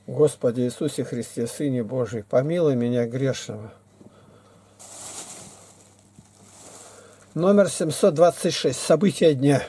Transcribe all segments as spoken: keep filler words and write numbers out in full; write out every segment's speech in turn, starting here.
Господи Иисусе Христе, Сыне Божий, помилуй меня грешного. Номер семьсот двадцать шесть. События дня.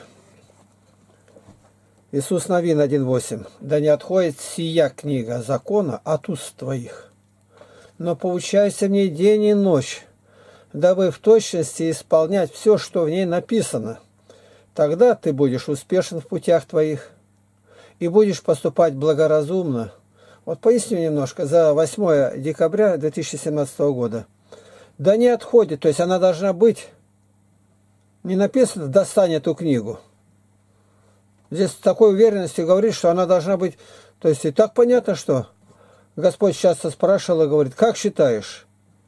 Иисус Новин один восемь. Да не отходит сия книга закона от уст твоих, но поучайся в ней день и ночь, дабы в точности исполнять все, что в ней написано. Тогда ты будешь успешен в путях твоих и будешь поступать благоразумно. Вот поясню немножко за восьмое декабря две тысячи семнадцатого года. Да не отходит, то есть она должна быть, не написано «достань эту книгу». Здесь с такой уверенностью говорит, что она должна быть, то есть и так понятно, что Господь часто спрашивал и говорит, как считаешь?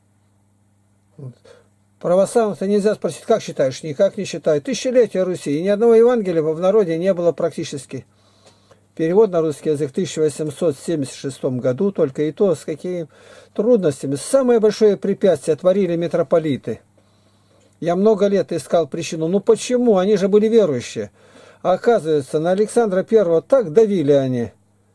Православных-то нельзя спросить, как считаешь? Никак не считаю. Тысячелетия Руси, и ни одного Евангелия в народе не было практически. Перевод на русский язык в тысяча восемьсот семьдесят шестом году, только и то, с какими трудностями. Самое большое препятствие творили митрополиты. Я много лет искал причину. Ну почему? Они же были верующие. А оказывается, на Александра Первого так давили они.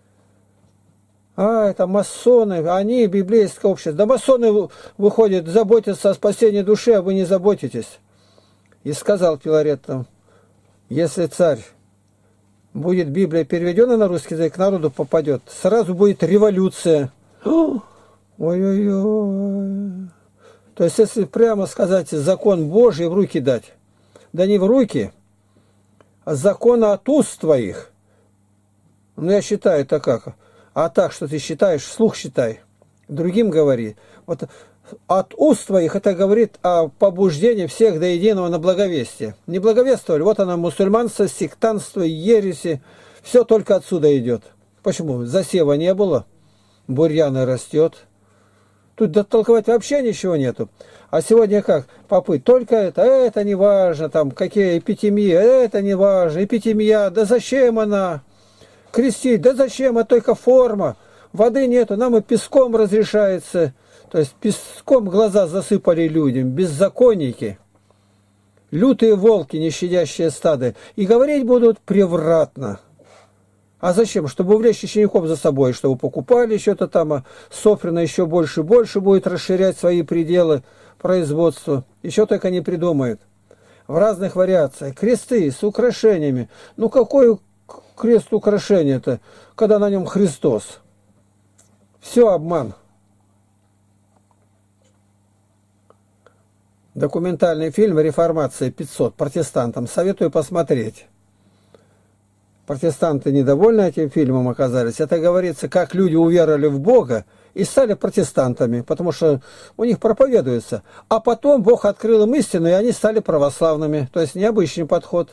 А, это масоны, они библейское общество. Да масоны, выходят, заботятся о спасении души, а вы не заботитесь. И сказал Филарет там, если царь будет Библия переведена на русский язык, к народу попадет, сразу будет революция. Ой-ой-ой. То есть, если прямо сказать, закон Божий в руки дать, да не в руки, а закона от уст твоих. Ну, я считаю, это как? А так, что ты считаешь, вслух считай. Другим говори. Вот от уст твоих это говорит о побуждении всех до единого на благовестие. Не благовествовали, вот оно, мусульманство, сектантство, ереси. Все только отсюда идет. Почему? Засева не было, бурьяна растет. Тут дотолковать вообще ничего нету. А сегодня как? Попы, только это, это не важно, там, какие эпитемии, это не важно, эпитемия, да зачем она? Крестить, да зачем, а только форма. Воды нету, нам и песком разрешается. То есть песком глаза засыпали людям, беззаконники, лютые волки, не щадящие стады. И говорить будут превратно. А зачем? Чтобы увлечь учеников за собой, чтобы покупали что-то там, а Софрина еще больше и больше будет расширять свои пределы производства. Еще только не придумают. В разных вариациях. Кресты с украшениями. Ну какой крест украшения-то, когда на нем Христос? Все обман. Документальный фильм «Реформация пятьсот» протестантам советую посмотреть. Протестанты недовольны этим фильмом оказались. Это говорится, как люди уверовали в Бога и стали протестантами, потому что у них проповедуется. А потом Бог открыл им истину, и они стали православными. То есть необычный подход.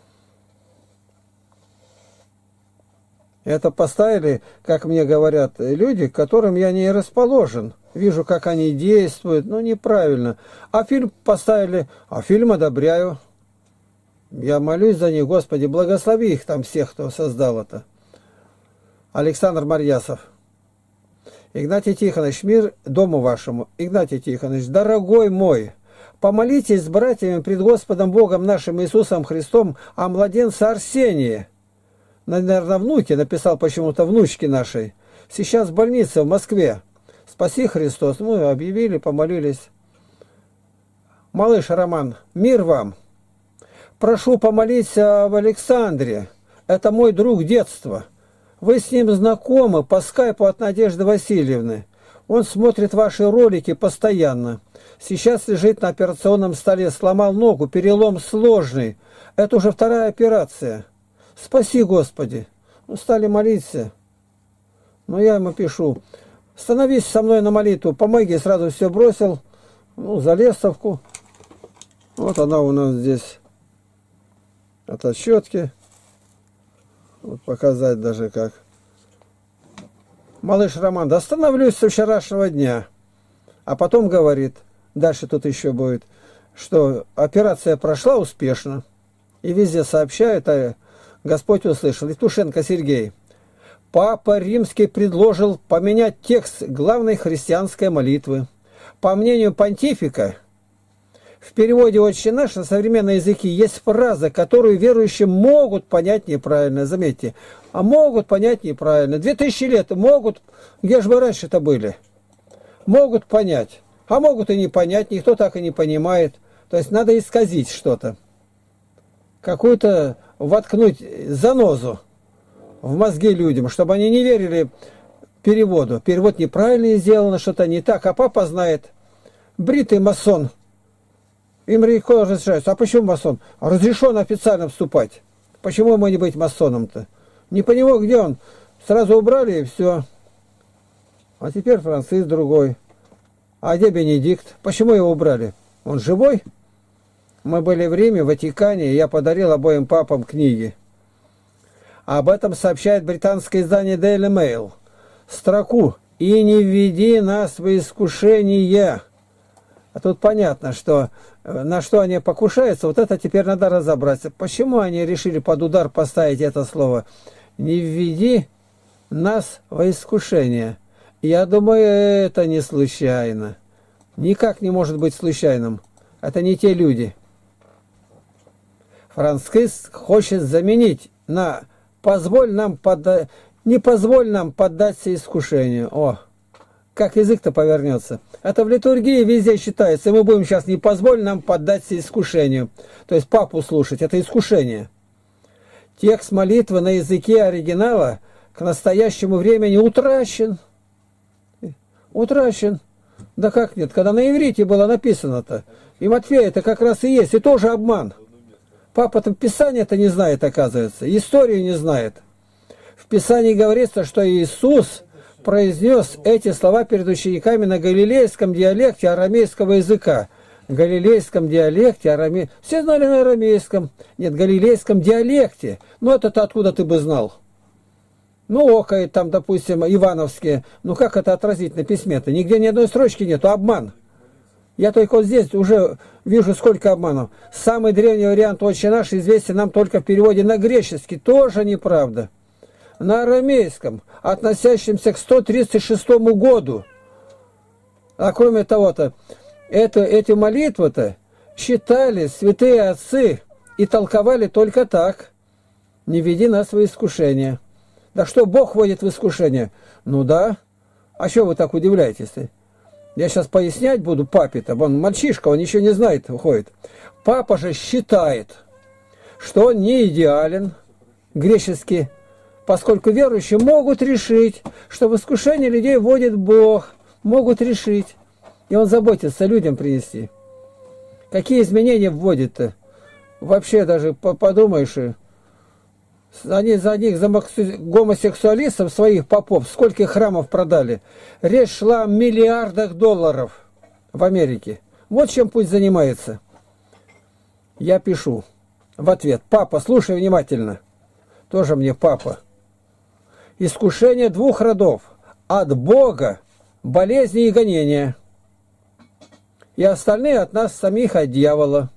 Это поставили, как мне говорят, люди, к которым я не расположен. Вижу, как они действуют, ну неправильно. А фильм поставили, а фильм одобряю. Я молюсь за них, Господи, благослови их там всех, кто создал это. Александр Марьясов. Игнатий Тихонович, мир дому вашему. Игнатий Тихонович, дорогой мой, помолитесь с братьями пред Господом Богом нашим Иисусом Христом о младенце Арсении. Наверное, внуке написал почему-то внучке нашей. Сейчас в больнице в Москве. Спаси Христос. Мы объявили, помолились. Малыш Роман, мир вам. Прошу помолиться об Александре. Это мой друг детства. Вы с ним знакомы по скайпу от Надежды Васильевны. Он смотрит ваши ролики постоянно. Сейчас лежит на операционном столе, сломал ногу, перелом сложный. Это уже вторая операция. Спаси, Господи. Ну, стали молиться. Но я ему пишу. Становись со мной на молитву. Помоги, сразу все бросил. Ну, за лестовку. Вот она у нас здесь. От отсчетки. Вот показать даже как. Малыш Роман, да остановлюсь со вчерашнего дня. А потом говорит, дальше тут еще будет, что операция прошла успешно. И везде сообщают, а Господь услышал. Итушенко Сергей. Папа Римский предложил поменять текст главной христианской молитвы. По мнению понтифика, В переводе «Отче наш» на современные языки есть фраза, которую верующие могут понять неправильно. Заметьте, а могут понять неправильно. Две тысячи лет могут, где же вы раньше-то были? Могут понять, а могут и не понять, никто так и не понимает. То есть надо исказить что-то. Какую-то воткнуть занозу в мозги людям, чтобы они не верили переводу. Перевод неправильно сделано, что-то не так. А папа знает, бритый масон, им легко разрешается. А почему масон? Разрешен официально вступать. Почему ему не быть масоном-то? Не понимаю, где он. Сразу убрали и все. А теперь Франциск другой. А где Бенедикт? Почему его убрали? Он живой? Мы были в Риме, в Ватикане, и я подарил обоим папам книги. Об этом сообщает британское издание Daily Mail. Строку «И не введи нас в искушение». А тут понятно, что на что они покушаются, вот это теперь надо разобраться. Почему они решили под удар поставить это слово «Не введи нас во искушение». Я думаю, это не случайно. Никак не может быть случайным. Это не те люди. Франциск хочет заменить на «позволь нам подда... не позволь нам поддаться искушению». О, как язык-то повернется. Это в литургии везде считается. И мы будем сейчас «не позволь нам поддаться искушению». То есть папу слушать. Это искушение. Текст молитвы на языке оригинала к настоящему времени утрачен. Утрачен. Да как нет? Когда на иврите было написано-то. И Матфея это как раз и есть. И тоже обман. Папа там Писание-то не знает, оказывается. Историю не знает. В Писании говорится, что Иисус произнес эти слова перед учениками на галилейском диалекте арамейского языка. Галилейском диалекте арамейском. Все знали на арамейском. Нет, галилейском диалекте. Ну, это-то откуда ты бы знал? Ну, окай, там, допустим, ивановские. Ну, как это отразить на письме-то? Нигде ни одной строчки нету. Обман. Я только вот здесь уже вижу, сколько обманов. Самый древний вариант «Отче наш» известен нам только в переводе на греческий. Тоже неправда. На арамейском, относящемся к сто тридцать шестому году. А кроме того-то, это, эти молитвы-то считали святые отцы и толковали только так. «Не веди нас в искушение». Да что, Бог вводит в искушение? Ну да. А что вы так удивляетесь-то? Я сейчас пояснять буду папе-то. Он мальчишка, он еще не знает, уходит. Папа же считает, что он не идеален, греческий, поскольку верующие могут решить, что в искушение людей вводит Бог. Могут решить. И он заботится людям принести. Какие изменения вводит-то? Вообще даже подумаешь... Они за них, за гомосексуалистов своих попов, сколько храмов продали. Речь шла о миллиардах долларов в Америке. Вот чем пусть занимается. Я пишу в ответ. Папа, слушай внимательно. Тоже мне папа. Искушение двух родов. От Бога, болезни и гонения. И остальные от нас самих, от дьявола.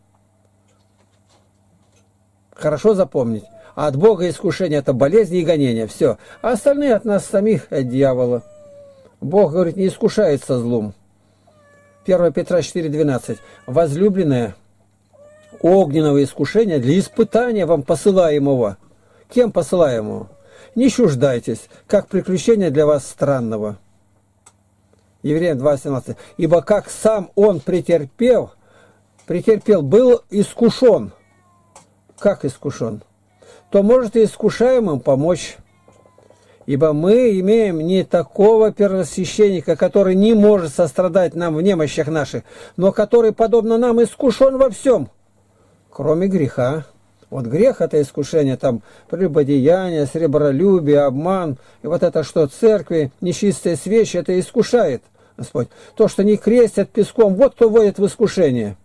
Хорошо запомнить. От Бога искушение – это болезни и гонения. Все. А остальные от нас самих, от дьявола. Бог, говорит, не искушается злом. первое Петра четыре двенадцать. Возлюбленное, огненного искушения для испытания вам посылаемого. Кем посылаемого? Не чуждайтесь, как приключение для вас странного. Евреям два семнадцать. Ибо как сам он претерпел, претерпел, был искушен. Как искушен? То может и искушаемым помочь. Ибо мы имеем не такого первосвященника, который не может сострадать нам в немощах наших, но который, подобно нам, искушен во всем, кроме греха. Вот грех – это искушение, там, прелюбодеяние, сребролюбие, обман, и вот это, что церкви, нечистые свечи, это искушает Господь. То, что не крестят песком, вот кто вводит в искушение.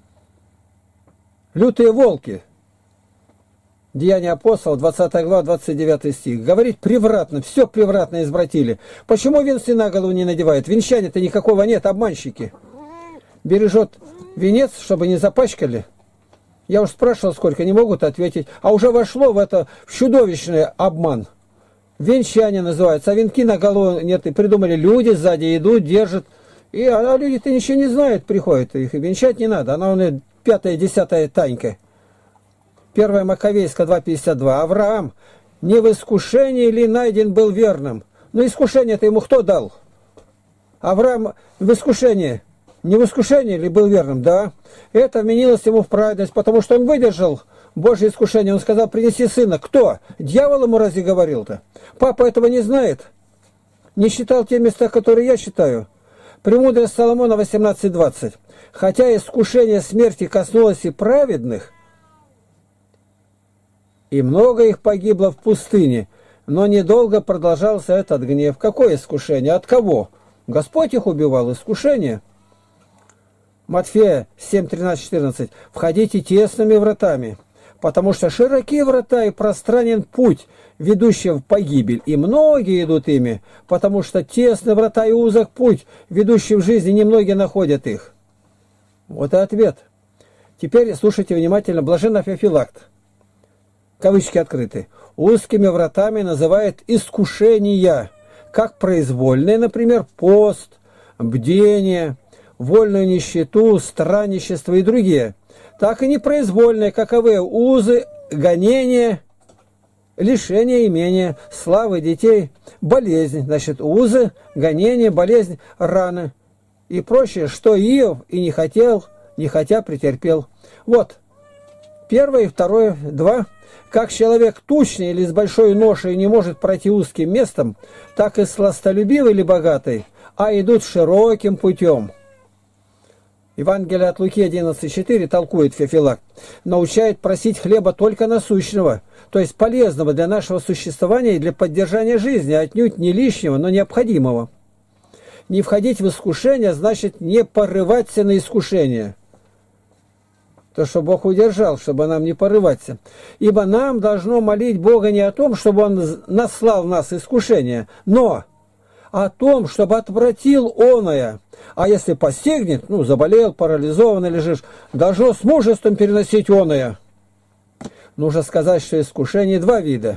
Лютые волки. Деяния апостолов, двадцатая глава, двадцать девятый стих. Говорит превратно, все превратно извратили. Почему венцы на голову не надевают? Венчания-то никакого нет, обманщики. Бережет венец, чтобы не запачкали. Я уж спрашивал, сколько, не могут ответить. А уже вошло в это в чудовищный обман. Венчание называется, а венки на голову нет. И придумали, люди сзади идут, держат. И а люди-то ничего не знают, приходят, их и венчать не надо. Она у нее пятая, десятая Танька. Первая Маковейская, два пятьдесят два. Авраам, не в искушении ли найден был верным? Ну, искушение-то ему кто дал? Авраам в искушении. Не в искушении ли был верным? Да. Это вменилось ему в праведность, потому что он выдержал Божье искушение. Он сказал, принеси сына. Кто? Дьявол ему разве говорил-то? Папа этого не знает. Не считал те места, которые я считаю. Премудрость Соломона восемнадцать двадцать. Хотя искушение смерти коснулось и праведных, и много их погибло в пустыне, но недолго продолжался этот гнев. Какое искушение? От кого? Господь их убивал. Искушение. Матфея семь тринадцать четырнадцать. Входите тесными вратами, потому что широкие врата и пространен путь, ведущий в погибель, и многие идут ими, потому что тесны врата и узок путь, ведущий в жизнь, и немногие находят их. Вот и ответ. Теперь слушайте внимательно. Блажен Феофилакт. Кавычки открыты. Узкими вратами называют искушения, как произвольные, например, пост, бдение, вольную нищету, странничество и другие, так и непроизвольные, каковы узы, гонения, лишение имения, славы детей, болезнь, значит, узы, гонения, болезнь, раны и прочее, что Иов и не хотел, не хотя претерпел. Вот, первое и второе, два. Как человек тучный или с большой ношей не может пройти узким местом, так и сластолюбивый или богатый, а идут широким путем. Евангелие от Луки одиннадцать четыре толкует Феофилакт, научает просить хлеба только насущного, то есть полезного для нашего существования и для поддержания жизни, отнюдь не лишнего, но необходимого. Не входить в искушение значит не порываться на искушение. То, что Бог удержал, чтобы нам не порываться. Ибо нам должно молить Бога не о том, чтобы Он наслал в нас искушение, но о том, чтобы отвратил оное. А если постигнет, ну, заболел, парализованный лежишь, должно с мужеством переносить оное. Нужно сказать, что искушение два вида.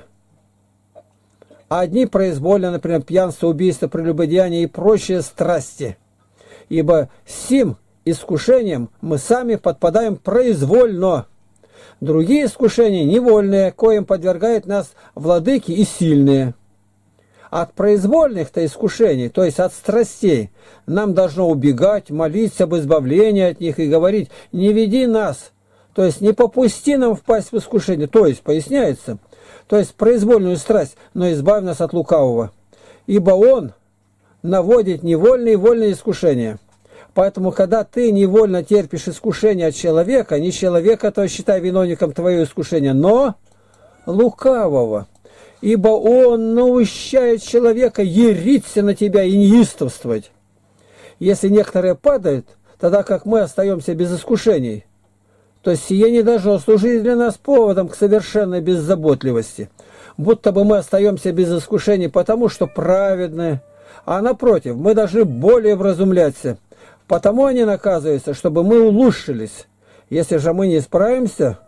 Одни произвольно, например, пьянство, убийство, прелюбодеяние и прочие страсти. Ибо сим искушением мы сами подпадаем произвольно. Другие искушения невольные, коим подвергают нас владыки и сильные. От произвольных-то искушений, то есть от страстей, нам должно убегать, молиться об избавлении от них и говорить: не веди нас, то есть не попусти нам впасть в искушение, то есть, поясняется, то есть произвольную страсть, но избавь нас от лукавого, ибо он наводит невольные и вольные искушения. Поэтому, когда ты невольно терпишь искушение от человека, не человека, то считай виновником твоего искушения, но лукавого. Ибо он наущает человека яриться на тебя и неистовствовать. Если некоторые падают, тогда как мы остаемся без искушений, то сие не должно служить для нас поводом к совершенной беззаботливости. Будто бы мы остаемся без искушений, потому что праведны, а напротив, мы должны более вразумляться. Потому они наказываются, чтобы мы улучшились. Если же мы не справимся,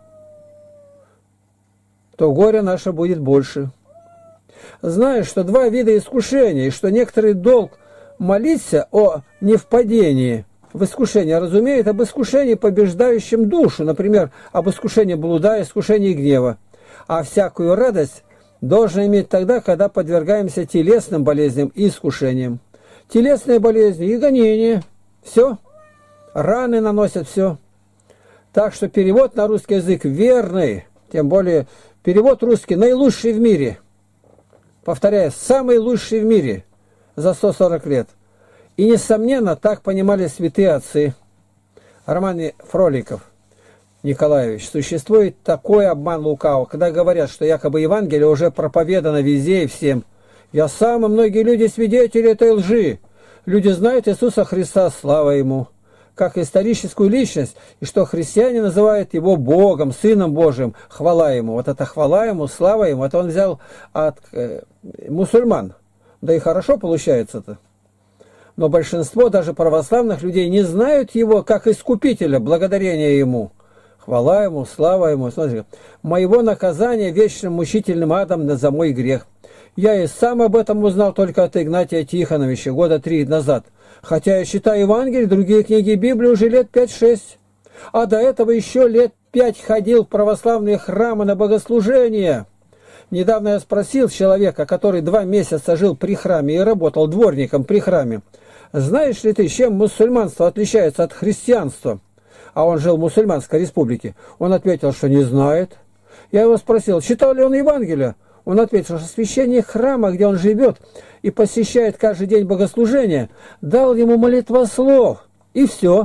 то горе наше будет больше. Знаешь, что два вида искушения, и что некоторый долг молиться о невпадении в искушение, разумеет об искушении, побеждающем душу, например, об искушении блуда, искушении гнева. А всякую радость должен иметь тогда, когда подвергаемся телесным болезням и искушениям. Телесные болезни и гонения. Все. Раны наносят все. Так что перевод на русский язык верный, тем более перевод русский наилучший в мире. Повторяю, самый лучший в мире за сто сорок лет. И, несомненно, так понимали святые отцы. Роман Фроликов Николаевич. Существует такой обман лукавого, когда говорят, что якобы Евангелие уже проповедано везде и всем. Я сам и многие люди свидетели этой лжи. Люди знают Иисуса Христа, слава Ему, как историческую личность, и что христиане называют Его Богом, Сыном Божиим, хвала Ему. Вот это хвала Ему, слава Ему, это Он взял от э, мусульман. Да и хорошо получается-то. Но большинство даже православных людей не знают Его как Искупителя, благодарение Ему. Хвала Ему, слава Ему. Смотрите, моего наказания вечным мучительным адом за мой грех. Я и сам об этом узнал только от Игнатия Тихоновича года три назад. Хотя я читаю Евангелие, другие книги Библии уже лет пять-шесть. А до этого еще лет пять ходил в православные храмы на богослужения. Недавно я спросил человека, который два месяца жил при храме и работал дворником при храме: знаешь ли ты, чем мусульманство отличается от христианства? А он жил в мусульманской республике. Он ответил, что не знает. Я его спросил, читал ли он Евангелие? Он ответил, что священник храма, где он живет и посещает каждый день богослужения, дал ему молитвослов. И все.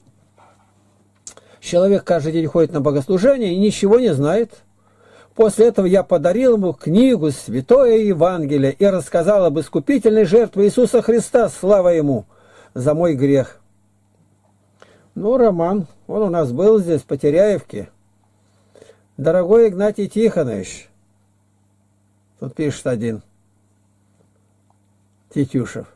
Человек каждый день ходит на богослужение и ничего не знает. После этого я подарил ему книгу «Святое Евангелие» и рассказал об искупительной жертве Иисуса Христа, слава Ему, за мой грех. Ну, Роман, он у нас был здесь, в Потеряевке. Дорогой Игнатий Тихонович, тут пишет один, Тетюшев,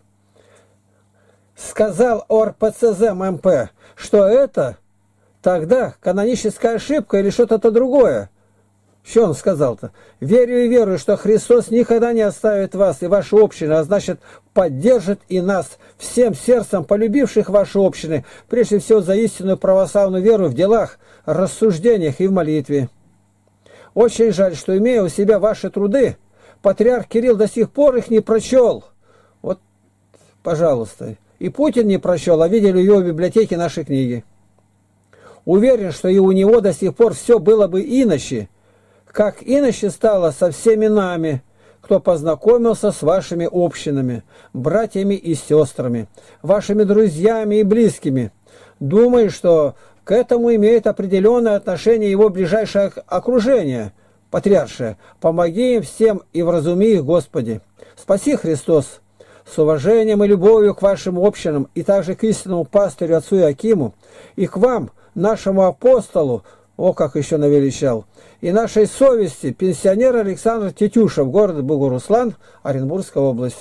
сказал о эр пэ цэ зэ эм эм пэ, что это тогда каноническая ошибка или что-то другое. Что он сказал-то? Верю и верую, что Христос никогда не оставит вас и вашу общину, а значит, поддержит и нас, всем сердцем полюбивших ваши общины, прежде всего за истинную православную веру в делах, рассуждениях и в молитве. Очень жаль, что, имея у себя ваши труды, патриарх Кирилл до сих пор их не прочел. Вот, пожалуйста. И Путин не прочел, а видели его в библиотеке наши книги. Уверен, что и у него до сих пор все было бы иначе, как иначе стало со всеми нами, кто познакомился с вашими общинами, братьями и сестрами, вашими друзьями и близкими. Думаю, что к этому имеет определенное отношение его ближайшее окружение, патриаршее. Помоги им всем и вразуми их, Господи. Спаси, Христос. С уважением и любовью к вашим общинам и также к истинному пастырю отцу Иакиму и к вам, нашему апостолу, о, как еще навеличал, и нашей совести, пенсионер Александр Тетюшев, город Бугуруслан, Оренбургская область.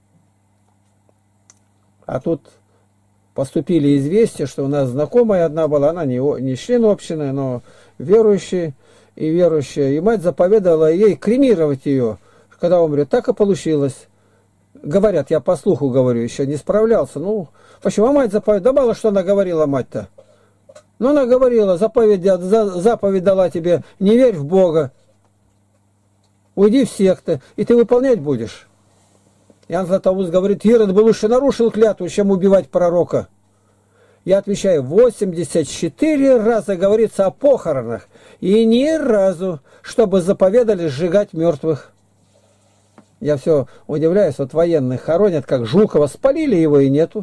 А тут поступили известия, что у нас знакомая одна была, она не, не член общины, но верующая и верующая, и мать заповедовала ей кремировать ее, когда умрет. Так и получилось. Говорят, я по слуху говорю, еще не справлялся. Ну, почему мать заповедовала? Да мало что она говорила, мать-то. Но она говорила, заповедь, заповедь дала тебе, не верь в Бога, уйди в секты, и ты выполнять будешь. Иоанн Златоуст говорит, Ирод бы лучше нарушил клятву, чем убивать пророка. Я отвечаю, восемьдесят четыре раза говорится о похоронах, и ни разу, чтобы заповедали сжигать мертвых. Я все удивляюсь, вот военных хоронят, как Жукова, спалили его и нету.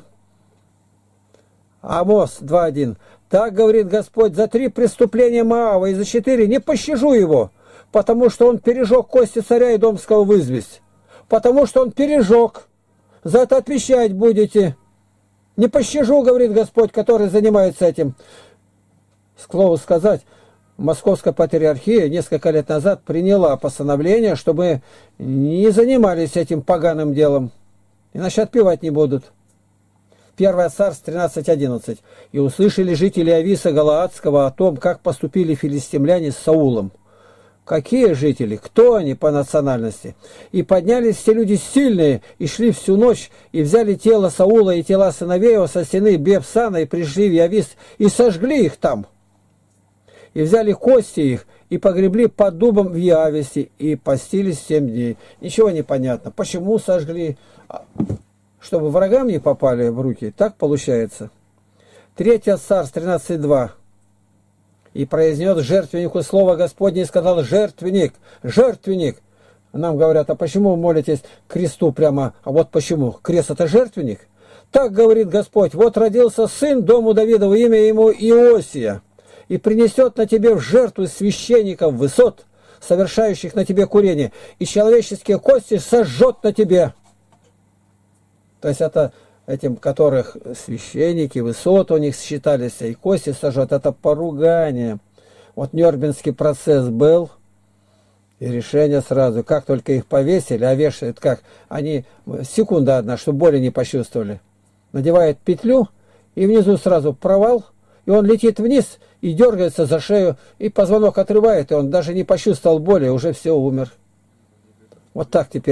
Амос два один. Так говорит Господь, за три преступления Моава и за четыре не пощажу его, потому что он пережег кости царя Идомского в известь. Потому что он пережег. За это отвечать будете. Не пощажу, говорит Господь, который занимается этим. К слову сказать, Московская патриархия несколько лет назад приняла постановление, чтобы не занимались этим поганым делом. Иначе отпевать не будут. Первое Царств тринадцать одиннадцать. «И услышали жители Ависа Галаадского о том, как поступили филистимляне с Саулом». Какие жители? Кто они по национальности? «И поднялись все люди сильные, и шли всю ночь, и взяли тело Саула и тела сыновей его со стены Бепсана, и пришли в Явис, и сожгли их там. И взяли кости их, и погребли под дубом в Явисе, и постились семь дней». Ничего не понятно. Почему сожгли? Чтобы врагам не попали в руки. Так получается. Третье Царств тринадцать два. «И произнес жертвеннику слово Господне, и сказал: жертвенник, жертвенник». Нам говорят, а почему вы молитесь к кресту прямо? А вот почему. Крест — это жертвенник. Так говорит Господь: вот родился сын дому Давидову, имя ему Иосия, и принесет на тебе в жертву священников высот, совершающих на тебе курение, и человеческие кости сожжет на тебе. То есть это этим, которых священники, высот у них считались, и кости сожжет, это поругание. Вот Нюрнбергский процесс был, и решение сразу, как только их повесили, а вешают как, они, секунда одна, чтобы боли не почувствовали, надевают петлю, и внизу сразу провал, и он летит вниз, и дергается за шею, и позвонок отрывает, и он даже не почувствовал боли, уже все, умер. Вот так теперь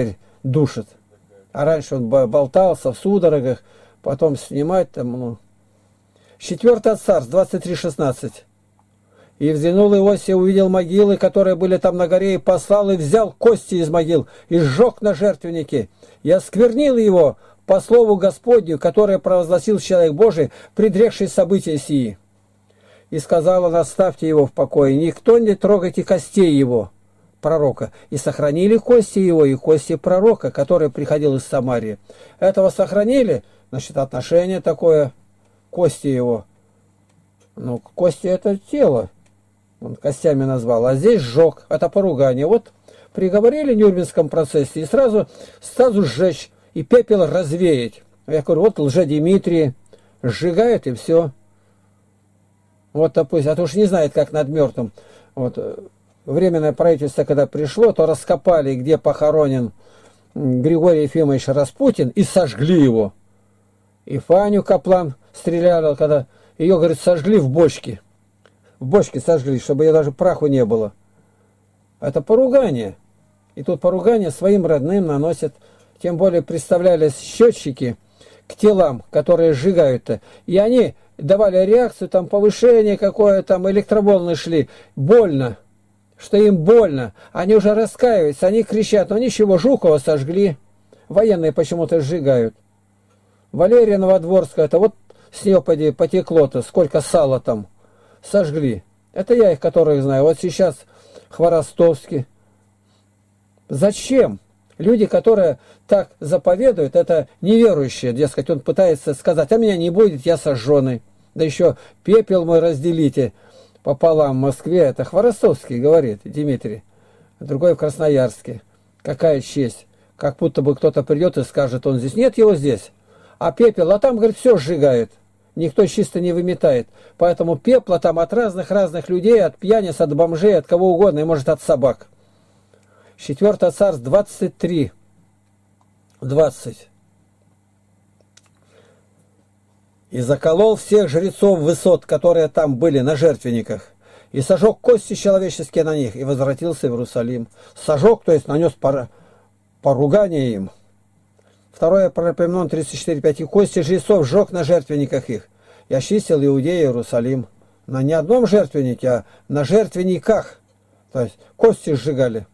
душит. А раньше он болтался в судорогах, потом снимать там, ну. Четвертое царств, двадцать три шестнадцать. И взглянул Иосия, увидел могилы, которые были там на горе, и послал, и взял кости из могил, и сжег на жертвеннике, и осквернил его по слову Господню, которое провозгласил человек Божий, предрекший события сии. И сказал он: оставьте его в покое, никто не трогайте костей его, пророка. И сохранили кости его, и кости пророка, который приходил из Самарии. Этого сохранили, значит, отношение такое, кости его. Ну, кости это тело, он костями назвал, а здесь сжег, это поругание. Вот приговорили в Нюрнбергском процессе, и сразу, сразу сжечь, и пепел развеять. Я говорю, вот Лжедимитрий сжигает, и все. Вот, допустим, а то уж не знает, как над мертвым. Вот, временное правительство, когда пришло, то раскопали, где похоронен Григорий Ефимович Распутин, и сожгли его. И Фаню Каплан стреляли, когда ее, говорит, сожгли в бочке. В бочке сожгли, чтобы ее даже праху не было. Это поругание. И тут поругание своим родным наносят. Тем более представлялись счетчики к телам, которые сжигают-то. И они давали реакцию, там повышение какое, там электроволны шли. Больно. Что им больно. Они уже раскаиваются, они кричат, но ничего, Жукова сожгли. Военные почему-то сжигают. Валерия Новодворская, это вот с нее потекло-то, сколько сала там. Сожгли. Это я их, которых знаю. Вот сейчас Хворостовский. Зачем? Люди, которые так заповедуют, это неверующие, дескать, он пытается сказать, а меня не будет, я сожженный. Да еще пепел мой разделите пополам в Москве. Это Хворостовский говорит, Дмитрий. Другой в Красноярске. Какая честь. Как будто бы кто-то придет и скажет, он здесь. Нет его здесь. А пепел, а там, говорит, все сжигает. Никто чисто не выметает. Поэтому пепла там от разных-разных людей, от пьяниц, от бомжей, от кого угодно, и может от собак. Четвертое царств, двадцать три, двадцать. И заколол всех жрецов высот, которые там были на жертвенниках, и сожег кости человеческие на них, и возвратился в Иерусалим. Сожег, то есть нанес поругание им. Второе Паралипоменон тридцать четыре пять. И кости жрецов сжег на жертвенниках их, и очистил Иудею и Иерусалим. На не одном жертвеннике, а на жертвенниках. То есть кости сжигали.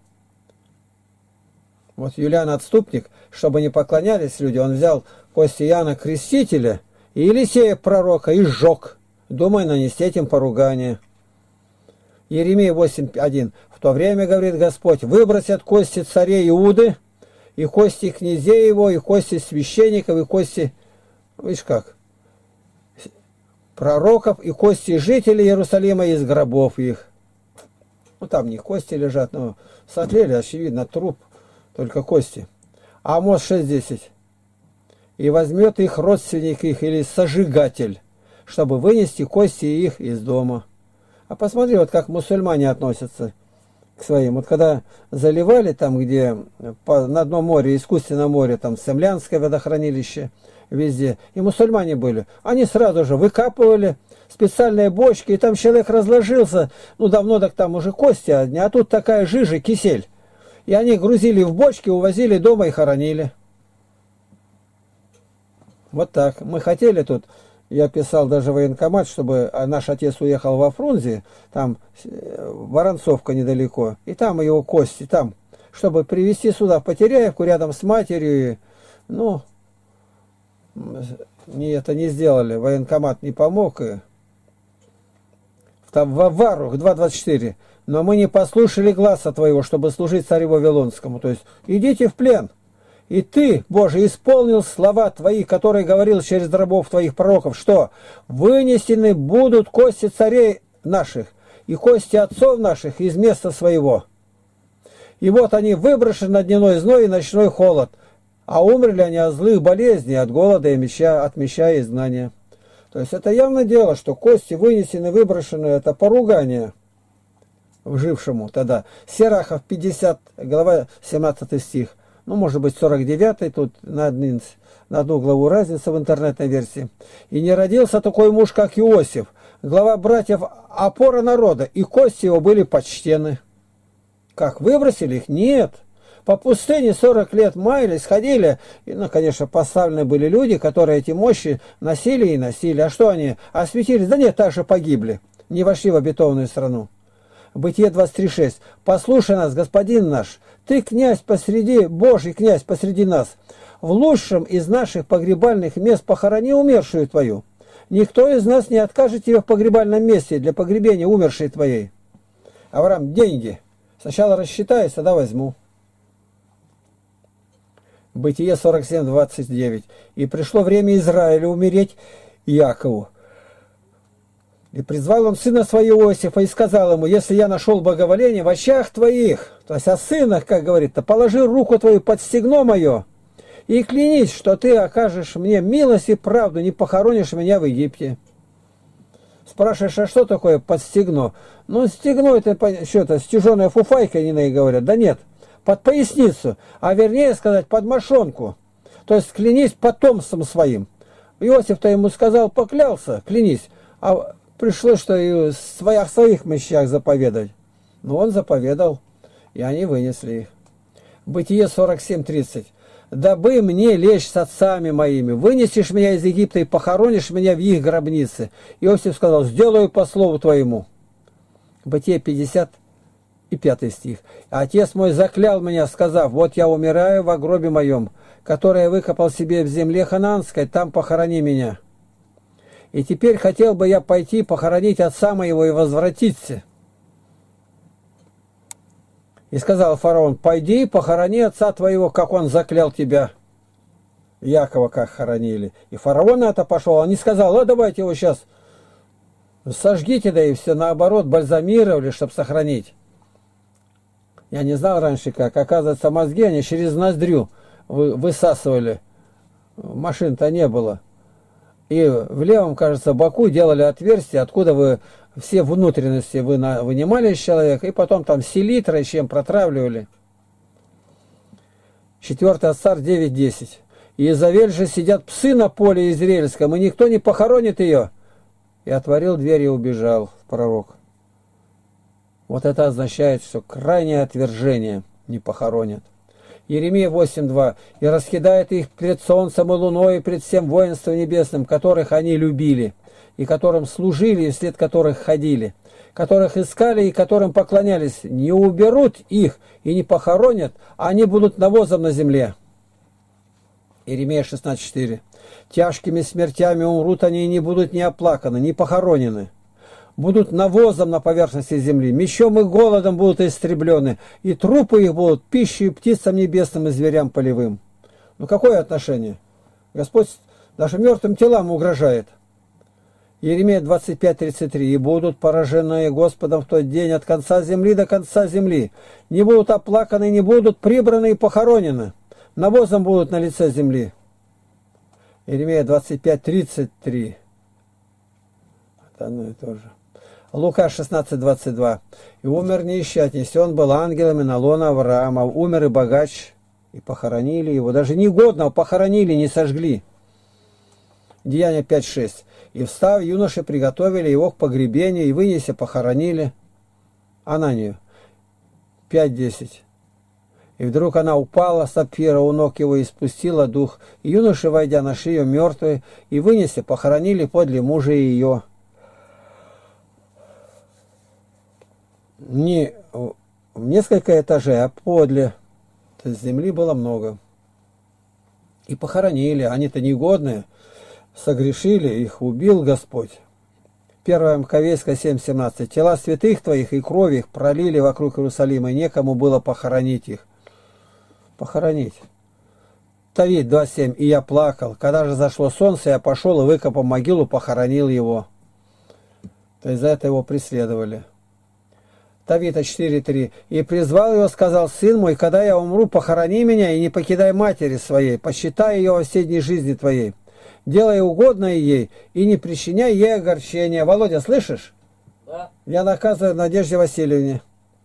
Вот Юлиан Отступник, чтобы не поклонялись люди, он взял кости Иоанна Крестителя и Елисея пророка и сжег, думая нанести этим поругание. Иеремия восемь один. В то время, говорит Господь, выбросят кости царей Иуды, и кости князей его, и кости священников, и кости, видишь как, пророков, и кости жителей Иерусалима из гробов их. Ну там не кости лежат, но сотлели, очевидно, труп. Только кости. Амос шесть десять. И возьмет их родственник их или сожигатель, чтобы вынести кости их из дома. А посмотри, вот как мусульмане относятся к своим. Вот когда заливали там, где по, на дно моря, искусственное море, там Семлянское водохранилище, везде, и мусульмане были, они сразу же выкапывали специальные бочки, и там человек разложился, ну давно так там уже кости одни, а тут такая жижа, кисель. И они грузили в бочки, увозили дома и хоронили. Вот так. Мы хотели тут, я писал даже в военкомат, чтобы наш отец уехал во Фрунзе, там Воронцовка недалеко, и там его кости, там, чтобы привезти сюда в Потеряевку, рядом с матерью. Ну, не, это не сделали, военкомат не помог. И там в Варух два двадцать четыре. Но мы не послушали гласа твоего, чтобы служить царю Вавилонскому. То есть, идите в плен. И ты, Боже, исполнил слова твои, которые говорил через рабов твоих пророков, что вынесены будут кости царей наших и кости отцов наших из места своего. И вот они выброшены на дневной зной и ночной холод. А умерли они от злых болезней, от голода и меча, от меча и изгнания. То есть, это явно дело, что кости вынесены, выброшены, это поругание жившему тогда. Серахов пятьдесят, глава семнадцатый стих. Ну, может быть, сорок девятый, тут на, один, на одну главу разница в интернетной версии. И не родился такой муж, как Иосиф, глава братьев, опора народа, и кости его были почтены. Как, выбросили их? Нет. По пустыне сорок лет маялись, ходили, и, ну, конечно, поставлены были люди, которые эти мощи носили и носили. А что они? Осветились? Да нет, так же погибли, не вошли в обетованную страну. Бытие двадцать три шесть. Послушай нас, господин наш, ты князь посреди, Божий князь посреди нас. В лучшем из наших погребальных мест похорони умершую твою. Никто из нас не откажет тебе в погребальном месте для погребения умершей твоей. Авраам, деньги. Сначала рассчитаюсь, тогда возьму. Бытие сорок семь двадцать девять. И пришло время Израиля умереть Якову. И призвал он сына своего Иосифа и сказал ему: если я нашел благоволение в очах твоих, то есть о сынах, как говорит, то положи руку твою под стегно мое и клянись, что ты окажешь мне милость и правду, не похоронишь меня в Египте. Спрашиваешь, а что такое под стегно? Ну, стегно это что-то, стяженая фуфайка, они говорят. Да нет, под поясницу, а вернее сказать, под мошонку. То есть клянись потомством своим. Иосиф-то ему сказал, поклялся, клянись, а пришлось, что и в своих, своих мощах заповедать. Но он заповедал, и они вынесли их. Бытие сорок семь тридцать. «Дабы мне лечь с отцами моими, вынесешь меня из Египта и похоронишь меня в их гробнице». Иосиф сказал: «Сделаю по слову твоему». Бытие пятьдесят и пятый стих. «Отец мой заклял меня, сказав: вот я умираю во гробе моем, который я выкопал себе в земле ханаанской, там похорони меня. И теперь хотел бы я пойти похоронить отца моего и возвратиться». И сказал фараон: пойди, похорони отца твоего, как он заклял тебя. Якова как хоронили. И фараон на это пошел. Он не сказал: а давайте его сейчас сожгите, да и все наоборот, бальзамировали, чтобы сохранить. Я не знал раньше как. Оказывается, мозги они через ноздрю высасывали. Машин-то не было. И в левом, кажется, боку делали отверстие, откуда вы все внутренности вы на, вынимали из человека, и потом там селитрой чем протравливали. четвёртый Царь девять десять. И Иезавель же сидят псы на поле израильском, и никто не похоронит ее. И отворил дверь и убежал пророк. Вот это означает, что крайнее отвержение не похоронят. Иеремия восемь два. «И раскидает их пред солнцем и луной, и пред всем воинством небесным, которых они любили, и которым служили, и вслед которых ходили, которых искали и которым поклонялись. Не уберут их и не похоронят, а они будут навозом на земле». Иеремия шестнадцать четыре. «Тяжкими смертями умрут они и не будут ни оплаканы, ни похоронены. Будут навозом на поверхности земли, мечом и голодом будут истреблены, и трупы их будут пищей птицам небесным и зверям полевым». Ну какое отношение? Господь даже мертвым телам угрожает. Иеремия двадцать пять тридцать три. «И будут поражены Господом в тот день от конца земли до конца земли. Не будут оплаканы, не будут прибраны и похоронены. Навозом будут на лице земли». Иеремия двадцать пять тридцать три. Это одно и то же. Лука шестнадцать двадцать два. «И умер нищий, отнесен был ангелами на лоно Авраама. Умер и богач, и похоронили его». Даже негодного похоронили, не сожгли. Деяния пять шесть. «И встав, юноши приготовили его к погребению, и вынеся, похоронили Ананию». пять десять. «И вдруг она упала, сапфира у ног его, и спустила дух. И юноши, войдя, нашли ее мертвой, и вынеся, похоронили подле мужа ее». Не в несколько этажей, а подле. То есть земли было много. И похоронили. Они-то негодные. Согрешили, их убил Господь. первое Маковейское семь семнадцать. «Тела святых твоих и кровь их пролили вокруг Иерусалима, и некому было похоронить их». Похоронить. Тавид два семь. «И я плакал. Когда же зашло солнце, я пошел и выкопал могилу, похоронил его». То есть за это его преследовали. Тавита четыре три. «И призвал его, сказал: сын мой, когда я умру, похорони меня и не покидай матери своей, посчитай ее во все дни жизни твоей, делай угодное ей и не причиняй ей огорчения». Володя, слышишь? Да. Я наказываю Надежде Васильевне.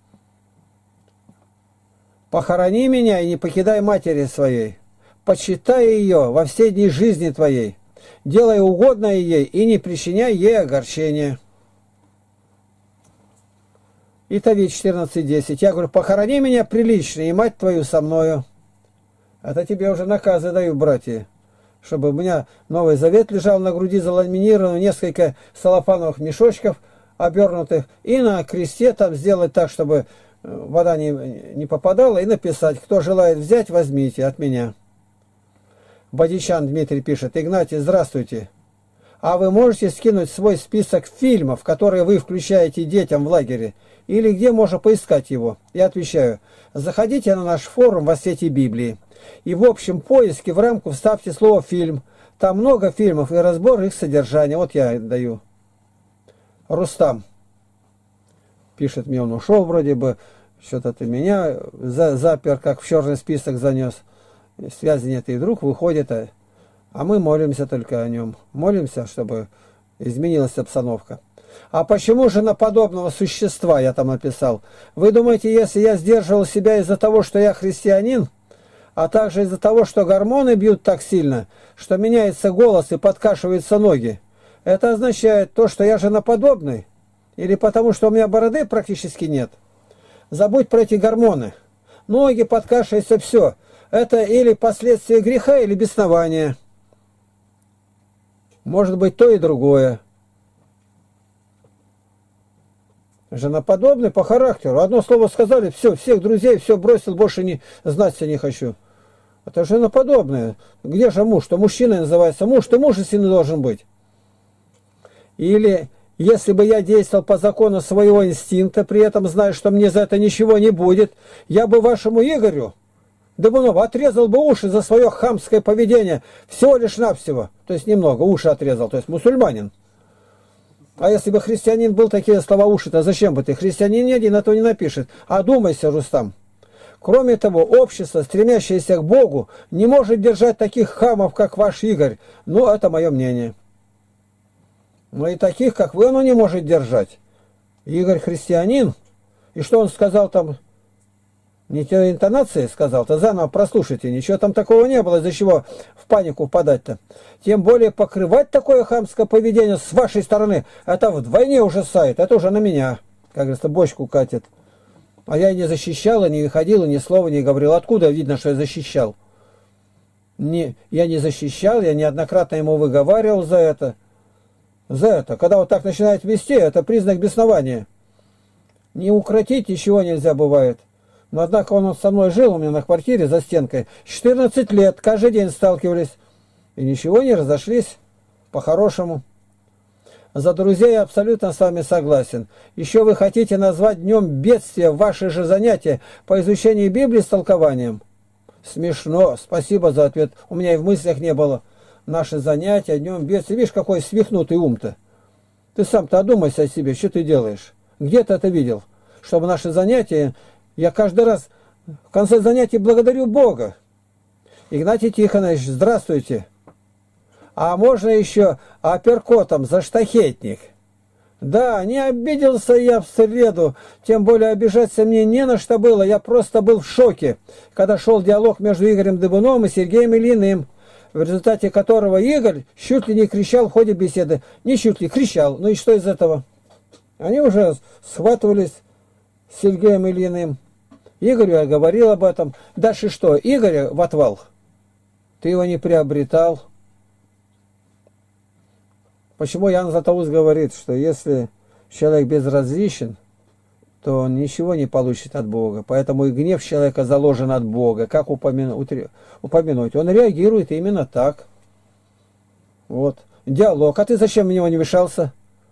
«Похорони меня и не покидай матери своей, почитай ее во все дни жизни твоей, делай угодное ей и не причиняй ей огорчения». Итови четырнадцать десять. Я говорю, похорони меня прилично, и мать твою со мною. Это тебе уже наказы даю, братья. Чтобы у меня Новый Завет лежал на груди заламинированный, несколько салофановых мешочков обернутых, и на кресте там сделать так, чтобы вода не, не попадала, и написать, кто желает взять, возьмите от меня. Бодичан Дмитрий пишет, Игнатий, здравствуйте. А вы можете скинуть свой список фильмов, которые вы включаете детям в лагере? Или где можно поискать его? Я отвечаю, заходите на наш форум «Во свете Библии». И в общем поиске в рамку вставьте слово «фильм». Там много фильмов и разбор их содержания. Вот я даю. Рустам пишет мне, он ушел вроде бы, что-то ты меня за, запер, как в черный список занес. Связи нет, и вдруг выходит, а, а мы молимся только о нем. Молимся, чтобы изменилась обстановка. А почему же на подобного существа, я там написал? Вы думаете, если я сдерживал себя из-за того, что я христианин, а также из-за того, что гормоны бьют так сильно, что меняется голос и подкашиваются ноги, это означает то, что я женоподобный? Или потому, что у меня бороды практически нет? Забудь про эти гормоны. Ноги подкашиваются, все. Это или последствия греха, или беснования. Может быть, то и другое. Женоподобный по характеру. Одно слово сказали, все, всех друзей, все бросил, больше не знать себя не хочу. Это женоподобное. Где же муж? То мужчина называется муж, то мужественный должен быть. Или если бы я действовал по закону своего инстинкта, при этом зная, что мне за это ничего не будет, я бы вашему Игорю Дыбунову отрезал бы уши за свое хамское поведение. Всего лишь навсего. То есть немного, уши отрезал. То есть мусульманин. А если бы христианин был, такие слова уши-то зачем бы ты? Христианин ни один этого не напишет. Одумайся, Рустам. Кроме того, общество, стремящееся к Богу, не может держать таких хамов, как ваш Игорь. Ну, это мое мнение. Но и таких, как вы, оно не может держать. Игорь христианин. И что он сказал там? Не те интонации сказал-то, заново прослушайте. Ничего там такого не было, из-за чего в панику впадать-то. Тем более покрывать такое хамское поведение с вашей стороны, это вдвойне ужасает. Это уже на меня, как говорится, бочку катит. А я и не защищал, и не выходил, и ни слова не говорил. Откуда видно, что я защищал? Не, я не защищал, я неоднократно ему выговаривал за это. За это. Когда вот так начинает вести, это признак беснования. Не укротить ничего нельзя бывает. Но однако он со мной жил у меня на квартире за стенкой. четырнадцать лет, каждый день сталкивались. И ничего не разошлись по-хорошему. За друзей я абсолютно с вами согласен. Еще вы хотите назвать днем бедствия ваши же занятия по изучению Библии с толкованием? Смешно. Спасибо за ответ. У меня и в мыслях не было. Наши занятия днем бедствия. Видишь, какой свихнутый ум-то. Ты сам-то одумайся о себе. Что ты делаешь? Где ты это видел? Чтобы наши занятия... Я каждый раз в конце занятий благодарю Бога. Игнатий Тихонович, здравствуйте. А можно еще апперкотом за штахетник? Да, не обиделся я в среду, тем более обижаться мне не на что было. Я просто был в шоке, когда шел диалог между Игорем Дыбуновым и Сергеем Ильиным, в результате которого Игорь чуть ли не кричал в ходе беседы. Не чуть ли, кричал. Ну и что из этого? Они уже схватывались с Сергеем Ильиным. Игорю я говорил об этом. Дальше что? Игоря в отвал? Ты его не приобретал. Почему Ян Златоуст говорит, что если человек безразличен, то он ничего не получит от Бога. Поэтому и гнев человека заложен от Бога. Как упомянуть? упомянуть? Он реагирует именно так. Вот. Диалог. А ты зачем в него не вмешался?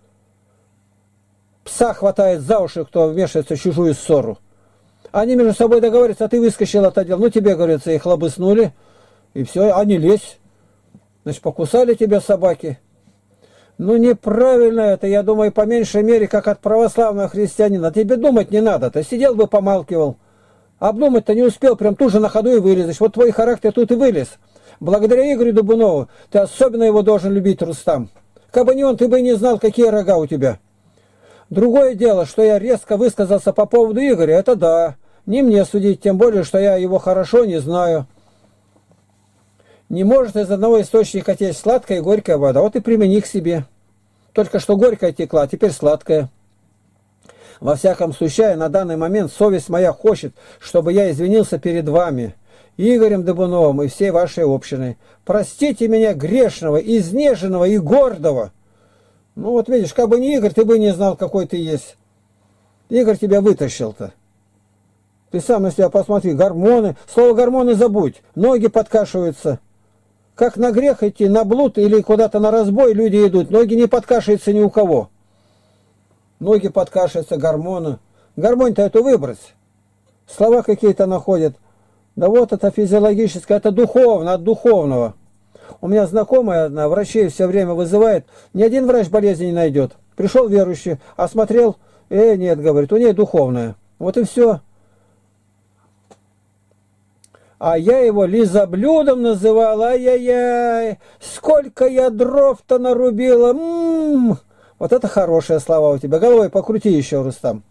Пса хватает за уши, кто вмешивается в чужую ссору. Они между собой договорятся, а ты выскочил от отдела. Ну, тебе, говорится, их хлобыснули. И все, а не лезь. Значит, покусали тебя собаки. Ну, неправильно это, я думаю, по меньшей мере, как от православного христианина. Тебе думать не надо, ты сидел бы, помалкивал. Обдумать-то не успел, прям тут же на ходу и вылезешь. Вот твой характер тут и вылез. Благодаря Игорю Дыбунову ты особенно его должен любить, Рустам. Кабы не он, ты бы и не знал, какие рога у тебя. Другое дело, что я резко высказался по поводу Игоря, это да. Не мне судить, тем более, что я его хорошо не знаю. Не может из одного источника течь сладкая и горькая вода. Вот и примени к себе. Только что горькая текла, а теперь сладкая. Во всяком случае, на данный момент совесть моя хочет, чтобы я извинился перед вами, Игорем Дыбуновым и всей вашей общиной. Простите меня грешного, изнеженного и гордого. Ну вот видишь, как бы не Игорь, ты бы не знал, какой ты есть. Игорь тебя вытащил-то. Ты сам на себя посмотри, гормоны. Слово гормоны забудь. Ноги подкашиваются. Как на грех идти, на блуд или куда-то на разбой люди идут. Ноги не подкашиваются ни у кого. Ноги подкашиваются, гормоны. Гормонь-то эту выбрось. Слова какие-то находят. Да вот это физиологическое, это духовно, от духовного. У меня знакомая одна, врачей все время вызывает. Ни один врач болезни не найдет. Пришел верующий, осмотрел, э, нет, говорит, у нее духовное. Вот и все. А я его лизоблюдом называл, ай-яй-яй, сколько я дров-то нарубила. М-м-м. Вот это хорошие слова у тебя. Головой покрути еще, Рустам.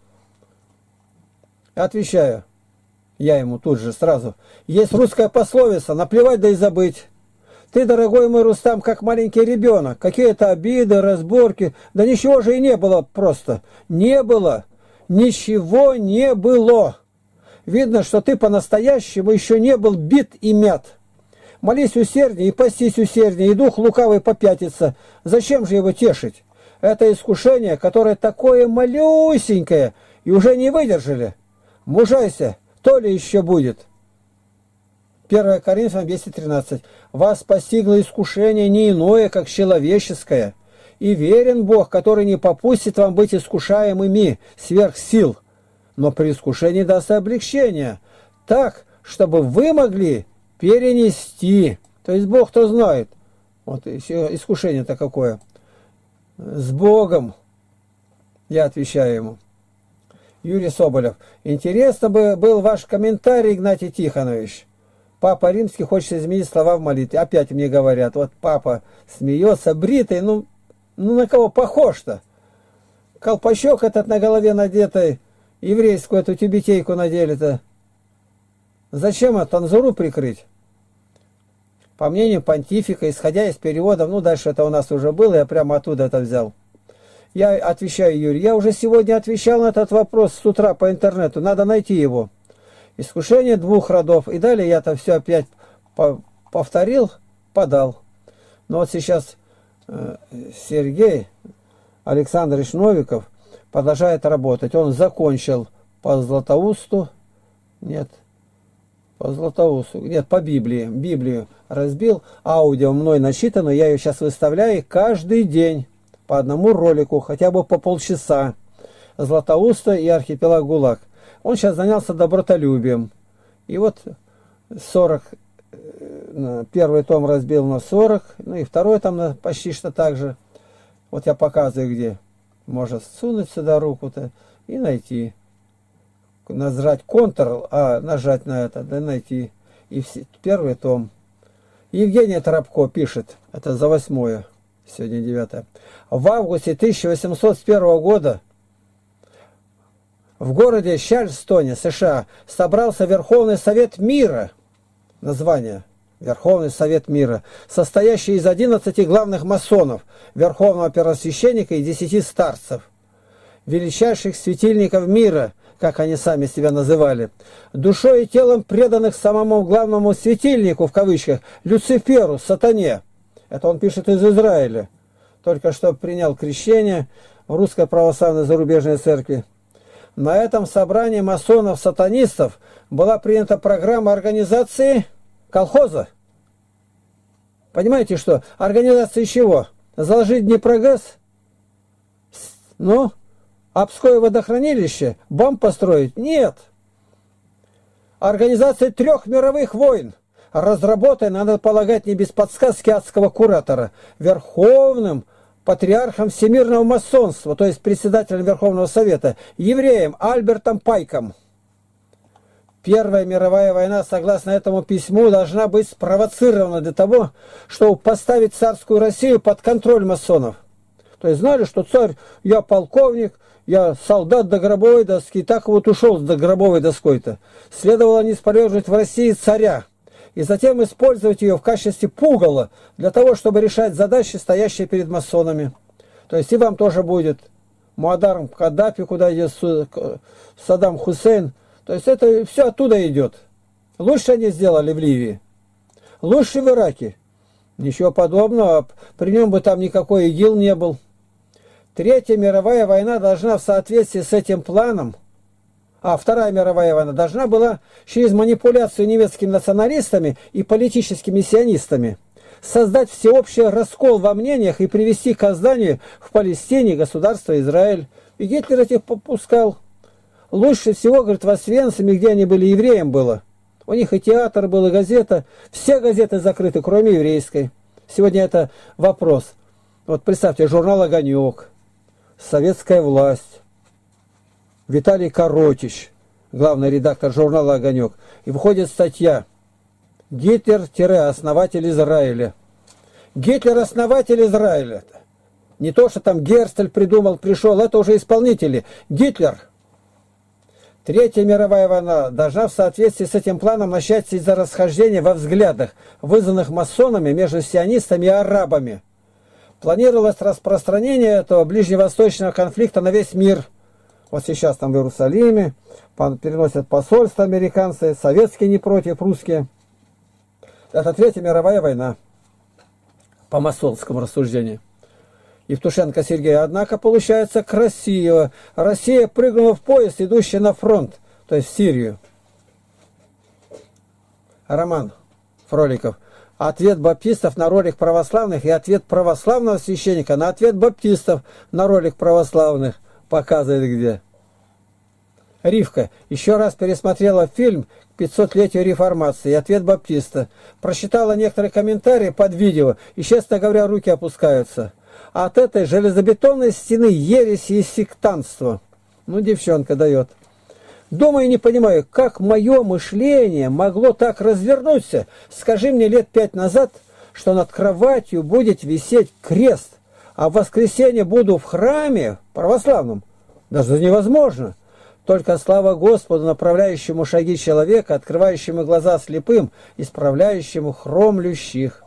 Отвечаю. Я ему тут же сразу. Есть русская пословица, наплевать да и забыть. Ты, дорогой мой Рустам, как маленький ребенок. Какие-то обиды, разборки. Да ничего же и не было просто. Не было. Ничего не было. Видно, что ты по-настоящему еще не был бит и мят. Молись усерднее и постись усерднее, и дух лукавый попятится. Зачем же его тешить? Это искушение, которое такое малюсенькое, и уже не выдержали. Мужайся, то ли еще будет. первое Коринфянам десять тринадцать. Вас постигло искушение не иное, как человеческое. И верен Бог, который не попустит вам быть искушаемыми сверх сил, но при искушении даст облегчение, так, чтобы вы могли перенести. То есть Бог-то знает. Вот искушение-то какое. С Богом, я отвечаю ему. Юрий Соболев. Интересно бы был ваш комментарий, Игнатий Тихонович. Папа Римский хочет изменить слова в молитве. Опять мне говорят, вот папа смеется, бритый, ну, ну на кого похож-то? Колпачок этот на голове надетый, еврейскую эту тюбетейку надели-то. Зачем это, танзуру прикрыть? По мнению понтифика, исходя из переводов, ну дальше это у нас уже было, я прямо оттуда это взял. Я отвечаю, Юрий, я уже сегодня отвечал на этот вопрос с утра по интернету, надо найти его. Искушение двух родов. И далее я это все опять повторил, подал. Но вот сейчас Сергей Александрович Новиков продолжает работать. Он закончил по Златоусту, нет, по Златоусту, нет, по Библии, Библию разбил, аудио мной начитано, я ее сейчас выставляю каждый день по одному ролику, хотя бы по полчаса. Златоуста и архипелаг ГУЛАГ. Он сейчас занялся добротолюбием. И вот сорок, первый том разбил на сорок, ну и второй там на почти что так же. Вот я показываю, где можно сунуть сюда руку-то и найти. Нажать Ctrl, а нажать на это, да найти. И все, первый том. Евгений Торопко пишет, это за восьмое, сегодня девятое. В августе тысяча восемьсот первого года в городе Чарльстоне, США, собрался Верховный Совет Мира, название Верховный Совет Мира, состоящий из одиннадцати главных масонов, Верховного Первосвященника и десяти старцев, величайших светильников мира, как они сами себя называли, душой и телом преданных самому главному светильнику, в кавычках, Люциферу, сатане. Это он пишет из Израиля, только что принял крещение в Русской Православной Зарубежной Церкви. На этом собрании масонов-сатанистов была принята программа организации колхоза. Понимаете что? Организация чего? Заложить Днепрогэс? Ну? Обское водохранилище? Бомб построить? Нет. Организация трех мировых войн. Разработана, надо полагать, не без подсказки адского куратора. Верховным патриархом всемирного масонства, то есть председателем Верховного Совета, евреем Альбертом Пайком. Первая мировая война, согласно этому письму, должна быть спровоцирована для того, чтобы поставить царскую Россию под контроль масонов. То есть знали, что царь, я полковник, я солдат до гробовой доски, так вот ушел до гробовой доской-то. Следовало не сподвергнуть в России царя. И затем использовать ее в качестве пугала для того, чтобы решать задачи, стоящие перед масонами. То есть и вам тоже будет Муаддар Каддафи, куда идет Саддам Хусейн. То есть это все оттуда идет. Лучше они сделали в Ливии. Лучше в Ираке. Ничего подобного. При нем бы там никакой ИГИЛ не был. Третья мировая война должна в соответствии с этим планом, а Вторая мировая война должна была через манипуляцию немецкими националистами и политическими сионистами создать всеобщий раскол во мнениях и привести к созданию в Палестине государства Израиль. И Гитлер этих попускал. Лучше всего, говорит, в Освенциме, где они были, евреям было. У них и театр был, и газета. Все газеты закрыты, кроме еврейской. Сегодня это вопрос. Вот представьте, журнал «Огонек», «Советская власть», Виталий Коротич, главный редактор журнала «Огонек». И выходит статья «Гитлер-основатель Израиля». Гитлер – основатель Израиля. Не то, что там Герцль придумал, пришел, это уже исполнители. Гитлер. Третья мировая война должна в соответствии с этим планом начаться из-за расхождения во взглядах, вызванных масонами между сионистами и арабами. Планировалось распространение этого ближневосточного конфликта на весь мир. Вот сейчас там в Иерусалиме переносят посольства американцы, советские не против, русские. Это Третья мировая война по масонскому рассуждению. Евтушенко Сергей. Однако получается красиво. Россия прыгнула в поезд, идущий на фронт, то есть в Сирию. Роман Фроликов. Ответ баптистов на ролик православных и ответ православного священника на ответ баптистов на ролик православных показывает где. Ривка еще раз пересмотрела фильм к пятисотлетию реформации и ответ баптиста. Прочитала некоторые комментарии под видео и, честно говоря, руки опускаются. А от этой железобетонной стены ереси и сектантства. Ну, девчонка дает. Думаю, не понимаю, как мое мышление могло так развернуться. Скажи мне лет пять назад, что над кроватью будет висеть крест, а в воскресенье буду в храме православном. Даже невозможно. Только слава Господу, направляющему шаги человека, открывающему глаза слепым, исправляющему хромлющих.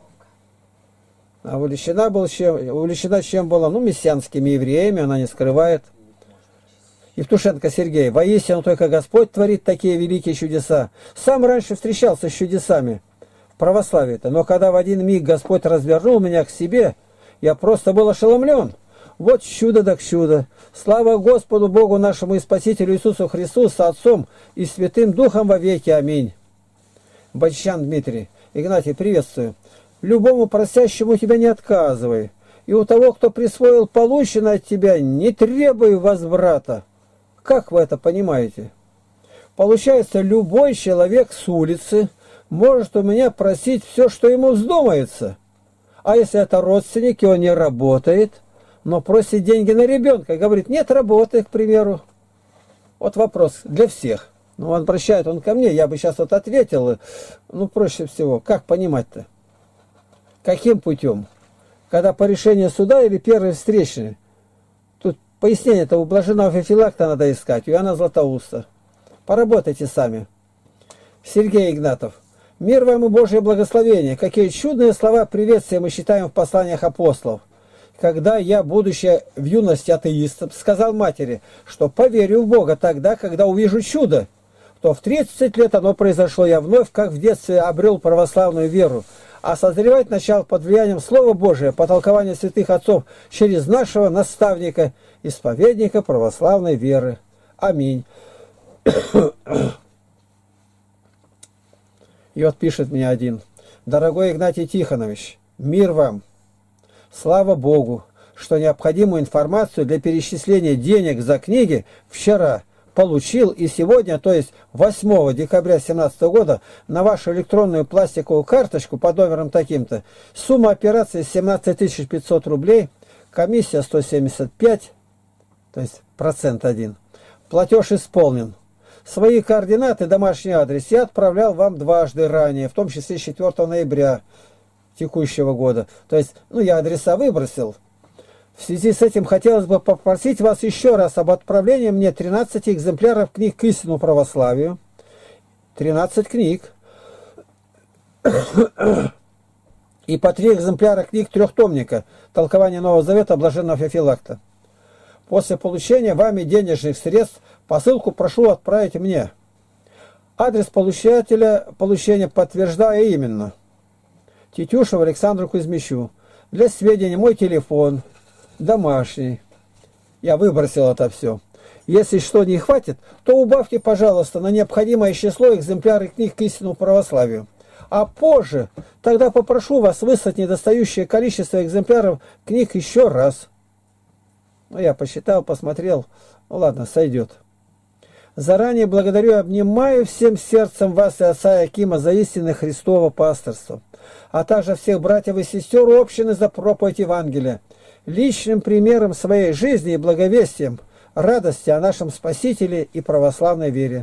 А увлечена, был чем, увлечена чем была? Ну, мессианскими евреями, она не скрывает. Евтушенко Сергей. Воистину только Господь творит такие великие чудеса. Сам раньше встречался с чудесами в православии-то, но когда в один миг Господь развернул меня к себе, я просто был ошеломлен. Вот чудо так чудо. Слава Господу Богу нашему и Спасителю Иисусу Христу с Отцом и Святым Духом во веки. Аминь. Батчан Дмитрий. Игнатий, приветствую. Любому просящему тебя не отказывай. И у того, кто присвоил полученное от тебя, не требуй возврата. Как вы это понимаете? Получается, любой человек с улицы может у меня просить все, что ему вздумается. А если это родственник, и он не работает, но просит деньги на ребенка, говорит, нет работы, к примеру. Вот вопрос для всех. Ну, он обращает он ко мне, я бы сейчас вот ответил. Ну, проще всего. Как понимать-то? Каким путем? Когда по решению суда или первой встречи? Тут пояснение-то у блаженного Феофилакта надо искать, у Иоанна Златоуста. Поработайте сами. Сергей Игнатов. Мир вам и Божье благословение. Какие чудные слова приветствия мы читаем в посланиях апостолов. Когда я, будучи в юности атеистом, сказал матери, что поверю в Бога тогда, когда увижу чудо, то в тридцать лет оно произошло, я вновь, как в детстве, обрел православную веру. А созревать начал под влиянием Слова Божия, по толкованию святых отцов, через нашего наставника, исповедника православной веры. Аминь. И вот пишет мне один. Дорогой Игнатий Тихонович, мир вам. Слава Богу, что необходимую информацию для перечисления денег за книги вчера получил и сегодня, то есть восьмого декабря две тысячи семнадцатого года, на вашу электронную пластиковую карточку под номером таким-то, сумма операции семнадцать тысяч пятьсот рублей, комиссия сто семьдесят пять, то есть процент один, платеж исполнен. Свои координаты, домашний адрес я отправлял вам дважды ранее, в том числе четвёртого ноября текущего года. То есть, ну, я адреса выбросил. В связи с этим хотелось бы попросить вас еще раз об отправлении мне тринадцати экземпляров книг к истинному православию. тринадцать книг. И по три экземпляра книг трехтомника «Толкование Нового Завета» блаженного Феофилакта. После получения вами денежных средств посылку прошу отправить мне. Адрес получателя получения подтверждаю именно. Тетюшев Александру Кузьмичу. Для сведения, мой телефон домашний. Я выбросил это все. Если что не хватит, то убавьте, пожалуйста, на необходимое число экземпляры книг к истинному православию. А позже, тогда попрошу вас выслать недостающее количество экземпляров книг еще раз. Ну, я посчитал, посмотрел. Ну, ладно, сойдет. Заранее благодарю и обнимаю всем сердцем вас и отца Якима за истинное Христово пасторство, а также всех братьев и сестер общины за проповедь Евангелия, личным примером своей жизни и благовестием, радости о нашем Спасителе и православной вере.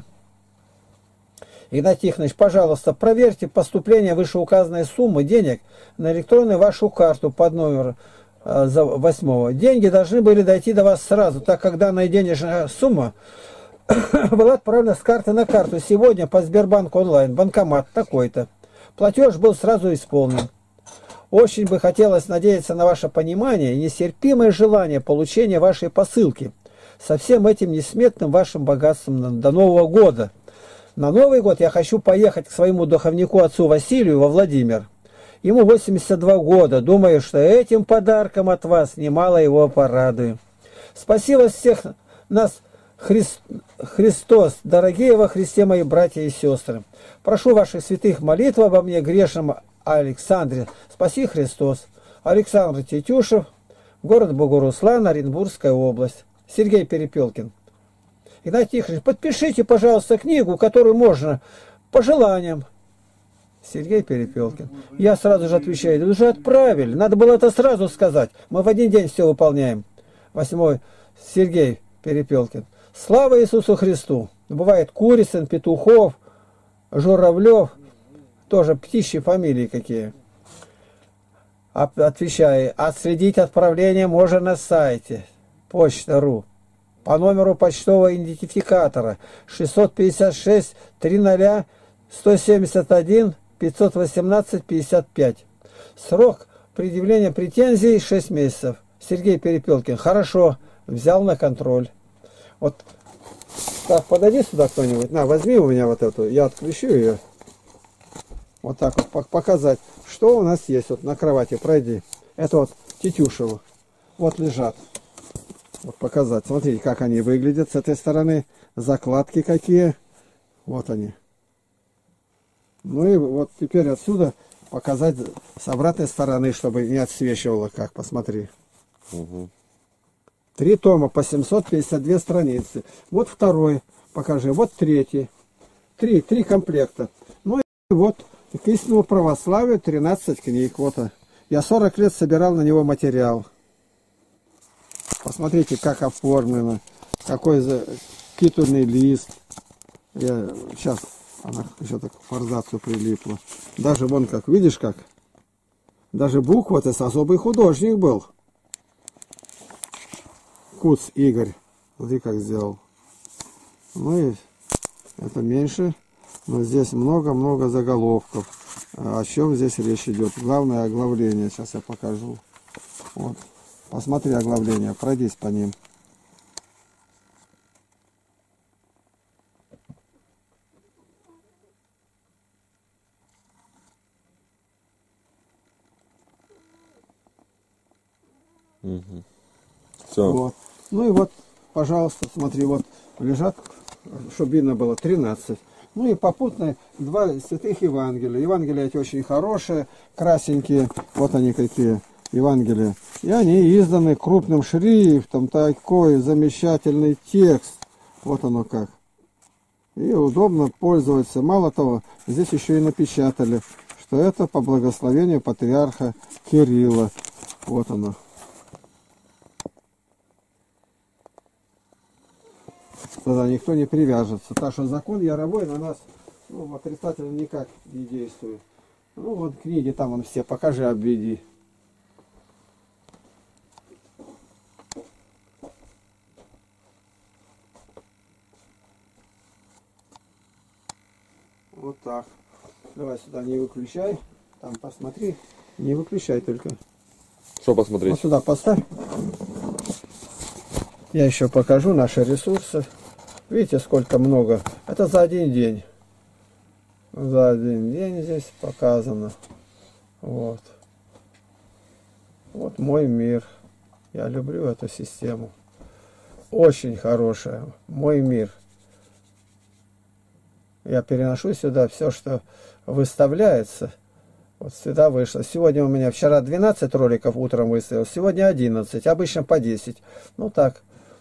Игнатий Тихонович, пожалуйста, проверьте поступление вышеуказанной суммы денег на электронную вашу карту под номером э, за восьмого. Деньги должны были дойти до вас сразу, так как данная денежная сумма была отправлена с карты на карту сегодня по Сбербанк онлайн, банкомат такой-то. Платеж был сразу исполнен. Очень бы хотелось надеяться на ваше понимание и нестерпимое желание получения вашей посылки со всем этим несметным вашим богатством до Нового года. На Новый год я хочу поехать к своему духовнику отцу Василию во Владимир. Ему восемьдесят два года. Думаю, что этим подарком от вас немало его порадую. Спасибо всех нас, Христ... Христос, дорогие во Христе мои братья и сестры. Прошу ваших святых молитв обо мне, грешном Александре. Спаси Христос. Александр Тетюшев, город Богоруслан, Оренбургская область. Сергей Перепелкин. Игнатий Тихонович, подпишите, пожалуйста, книгу, которую можно, по желаниям. Сергей Перепелкин. Я сразу же отвечаю, уже отправили, надо было это сразу сказать. Мы в один день все выполняем. Восьмой. Сергей Перепелкин. Слава Иисусу Христу. Бывает Курицын, Петухов, Журавлев, тоже птичьи фамилии какие. Отвечаю, отследить отправление можно на сайте почта точка ру по номеру почтового идентификатора шестьсот пятьдесят шесть триста сто семьдесят один пятьсот восемнадцать пятьдесят пять. Срок предъявления претензий шесть месяцев. Сергей Перепелкин. Хорошо, взял на контроль. Вот так, подойди сюда кто-нибудь. На, возьми у меня вот эту, я отключу ее. Вот так вот показать, что у нас есть. Вот на кровати пройди. Это вот Тетюшева. Вот лежат. Вот показать. Смотрите, как они выглядят с этой стороны. Закладки какие. Вот они. Ну и вот теперь отсюда показать с обратной стороны, чтобы не отсвечивало как. Посмотри. Угу. Три тома по семьсот пятьдесят две страницы. Вот второй. Покажи. Вот третий. Три. Три комплекта. Ну и вот к истинному православию тринадцать книг. Вот. Я сорок лет собирал на него материал. Посмотрите, как оформлено, какой за титульный лист. Я, сейчас она еще так к форзацию прилипла. Даже вон как, видишь как? Даже буква, это особый художник был. Куц Игорь. Смотри, как сделал. Ну и это меньше. Но здесь много-много заголовков. О чем здесь речь идет? Главное оглавление. Сейчас я покажу. Вот. Посмотри оглавление, пройдись по ним. Угу. Все. Вот. Ну и вот, пожалуйста, смотри, вот лежат, чтобы видно было, тринадцать. Ну и попутно два святых Евангелия. Евангелия эти очень хорошие, красенькие. Вот они какие. Евангелия. И они изданы крупным шрифтом, такой замечательный текст. Вот оно как. И удобно пользоваться. Мало того, здесь еще и напечатали, что это по благословению патриарха Кирилла. Вот оно. Тогда никто не привяжется. Так что закон Яровой на нас, ну, отрицательно никак не действует. Ну вот книги там он все, покажи, обведи. Вот так. Давай сюда не выключай. Там посмотри. Не выключай только. Что посмотреть? Вот сюда поставь. Я еще покажу наши ресурсы. Видите, сколько много. Это за один день. За один день здесь показано. Вот. Вот мой мир. Я люблю эту систему. Очень хорошая. Мой мир. Я переношу сюда все, что выставляется. Вот сюда вышло. Сегодня у меня, вчера двенадцать роликов утром выставил, сегодня одиннадцать, обычно по десять. Ну так.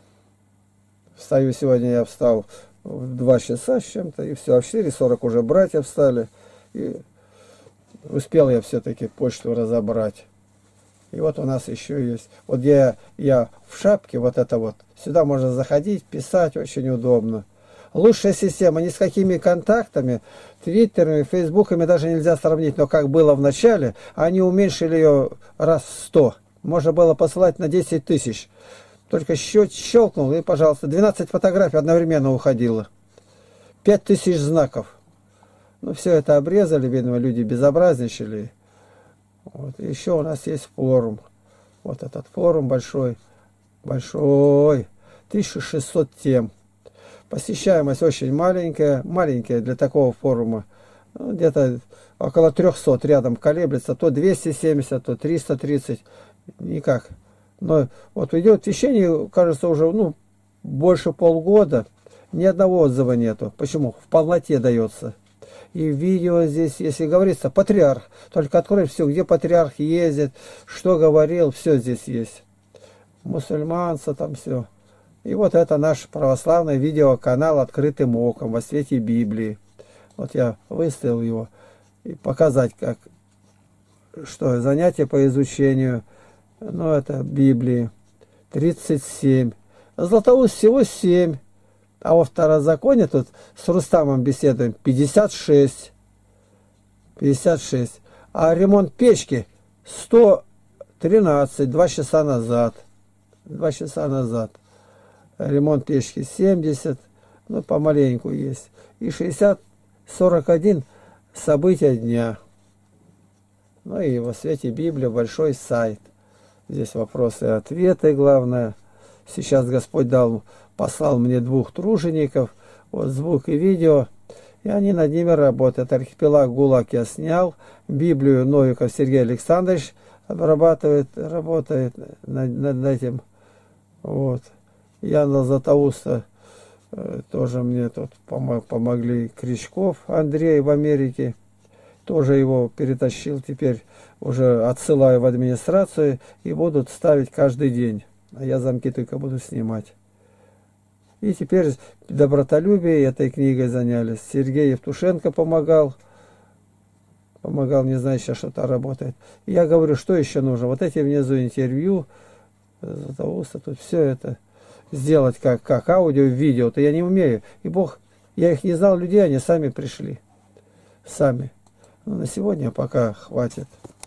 Встаю сегодня, я встал в два часа с чем-то, и все. А в четыре сорок уже братья встали. И успел я все-таки почту разобрать. И вот у нас еще есть. Вот где я, я в шапке, вот это вот. Сюда можно заходить, писать, очень удобно. Лучшая система, ни с какими контактами, твиттерами, фейсбуками даже нельзя сравнить. Но как было в начале, они уменьшили ее раз в сто. Можно было посылать на десять тысяч. Только щелкнул, и, пожалуйста, двенадцать фотографий одновременно уходило. пять тысяч знаков. Ну, все это обрезали, видно, люди безобразничали. Вот. Еще у нас есть форум. Вот этот форум большой. Большой. тысяча шестьсот тем. Посещаемость очень маленькая. Маленькая для такого форума. Ну, где-то около трехсот рядом колеблется. То двести семьдесят, то триста тридцать. Никак. Но вот идет в течение, кажется, уже ну, больше полгода. Ни одного отзыва нету. Почему? В полноте дается. И видео здесь, если говорится, патриарх. Только открой все, где патриарх ездит, что говорил, все здесь есть. Мусульманство там все. И вот это наш православный видеоканал «Открытым оком» во свете Библии. Вот я выставил его. И показать, как, что занятие по изучению, ну это Библии, тридцать семь. Златоуст всего семь. А во Второзаконии тут с Рустамом беседуем пятьдесят шесть. пятьдесят шесть. А ремонт печки сто тринадцать, два часа назад. Два часа назад. Ремонт печки семьдесят, ну помаленьку есть. И шестьдесят сорок один события дня. Ну и во свете Библии большой сайт. Здесь вопросы и ответы, главное. Сейчас Господь дал, послал мне двух тружеников, вот звук и видео, и они над ними работают. Архипелаг ГУЛАГ я снял, Библию Новиков Сергей Александрович обрабатывает, работает над, над этим. Вот. Яна Златоуста э, тоже мне тут помог, помогли. Кричков Андрей в Америке. Тоже его перетащил, теперь уже отсылаю в администрацию и будут ставить каждый день. А я замки только буду снимать. И теперь добротолюбие этой книгой занялись. Сергей Евтушенко помогал. Помогал, не знаю, сейчас что-то работает. И я говорю, что еще нужно? Вот эти внизу интервью, Златоуста, тут все это сделать как, как аудио, видео, то я не умею. И Бог, я их не знал, людей, они сами пришли. Сами. Ну, на сегодня пока хватит.